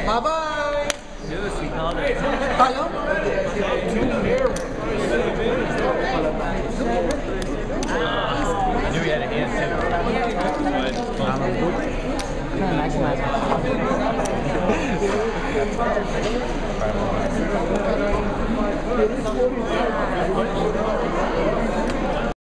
Bye-bye. Yes, we called it. Tayo? I knew he had a hand too. Maximize.